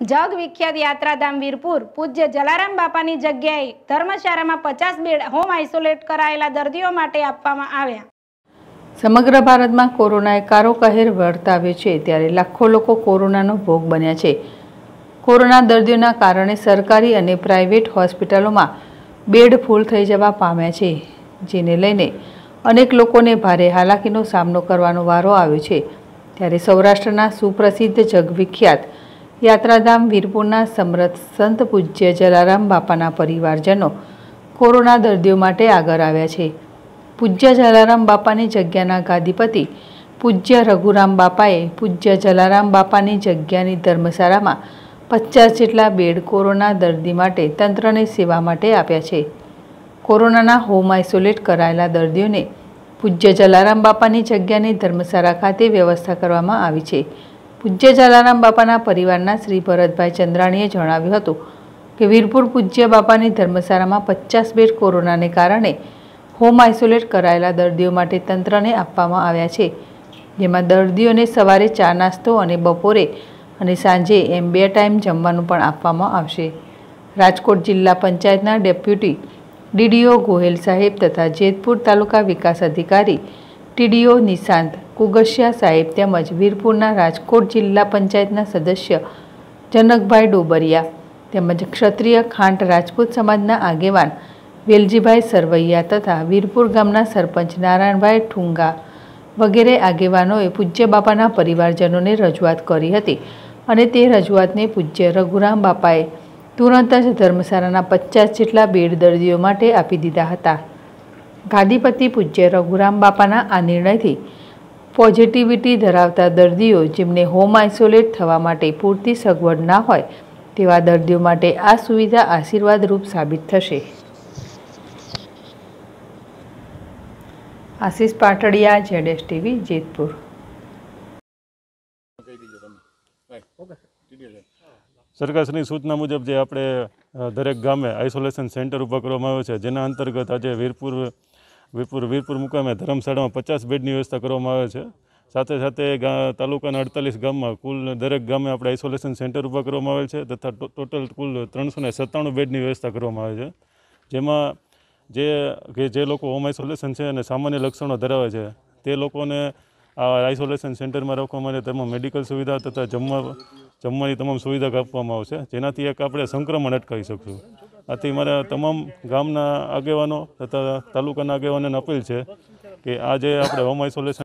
जग विख्यात यात्राधाम वीरपुर पूज्य जलाराम बापानी जग्याए धर्मशाळामां 50 बेड होम आइसोलेट करायेला दर्दीओ माटे आपवामां आव्या। समग्र भारतमां कोरोनाए कारो कहेर वर्ताव्यो छे त्यारे लाखो लोको कोरोनानो भोग बन्या छे। कोरोना दर्दीओना कारणे सरकारी अने प्राइवेट होस्पिटलोमां बेड फूल थई जवा पाम्या छे, जेने लईने अनेक लोकोने भारे हालाकीनो सामनो करवानो वारो आव्यो छे। त्यारे सौराष्ट्રના सुप्रसिद्ध जगविख्यात यात्राधाम वीरपुરના समर्थ संत पूज्य जलाराम बापाना परिवारजनो कोरोना दर्दीओ माटे आगळ आव्या छे। पूज्य जलाराम बापानी जग्याना गादीपति पूज्य रघुराम बापाए पूज्य जलाराम बापानी जग्यानी धर्मशाळामां 50 जेटला बेड कोरोना दर्दी माटे तंत्रने सेवा माटे आप्या छे। कोरोनाना होम आइसोलेट करायेला दर्दीओने पूज्य जलाराम बापानी जग्यानी धर्मशाळा खाते व्यवस्था करवामां आवी छे। पूज्य जलाराम बापाना परिवाરના श्री भरतभाई चंद्राણીએ જણાવ્યું હતું કે વીરપુર પૂજ્ય બાપાની ધર્મશાળામાં 50 બેડ કોરોનાને કારણે હોમ આઇસોલેટ કરાયેલા દર્દીઓ માટે તંત્રને આપવામાં આવ્યા છે, જેમાં દર્દીઓને સવારે ચા નાસ્તો અને બપોરે અને સાંજે એમ 2 ટાઈમ જમવાનું પણ આપવામાં આવશે। રાજકોટ જિલ્લા પંચાયતના ડેપ્યુટી ડીડીઓ ગોહેલ સાહેબ તથા જેતપુર તાલુકા વિકાસ અધિકારી टीडीओ निशांत कुगसिया साहेब તેમજ વીરપુરના રાજકોટ જિલ્લા પંચાયતના સદસ્ય જનકભાઈ ડોબરિયા તેમજ ક્ષત્રિય ખાંટ રાજપૂત સમાજના આગેવાન વેલજીભાઈ સરવૈયા તથા વીરપુર ગામના સરપંચ નારાયણભાઈ ઠુંગા વગેરે આગેવાનોએ પૂજ્ય બાપાના પરિવારજનોને રજૂઆત કરી હતી અને તે રજૂઆતને પૂજ્ય રઘુરામ બાપાએ તુરંત જ ધર્મશાળાના 50 જેટલા બેડ દર્દીઓ માટે આપી દીધા હતા। गादीपति पूज्य रघुराम बापाना आ निर्णयथी पॉजिटिविटी धरावता दर्दीओ जेमने होम आइसोलेट थवा माटे पूरती सगवड ना होय तेवा दर्दीओ माटे आ सुविधा आशीर्वादरूप साबित थशे। आशीष पाटड़िया, ZSTV, जेतपुर। सरकारश्री सूचना मुजब जे आपणे दरेक गामे आइसोलेशन सेंटर ऊभा करवामां आव्यो छे, जेना अंतर्गत आज वीरपुर मुकामे धर्मशाळामां 50 बेडनी व्यवस्था करवामां आवे छे। साथे साथे तालुकाना 48 गाममां कुल दरेक गामे आपणे आइसोलेशन सेंटर ऊभा करवामां आवेल छे तथा टोटल कुल 397 बेडनी व्यवस्था करवामां आवे छे, जेमां जे लोको होम आइसोलेशन छे अने सामान्य लक्षणों धरावे छे ते लोकोने आ आइसोलेशन सेंटरमां राखवामां आवे। तेमां मेडिकल सुविधा तथा जमवानी तमाम सुविधा आपवामां आवशे, जेनाथी एक आपणे संक्रमण अटकावी शकशुं। आथी मारा तमाम गामना आगेवानो तथा तालुकाना आगेवानोने अपील छे कि आ जे आपणे होम आइसोलेशन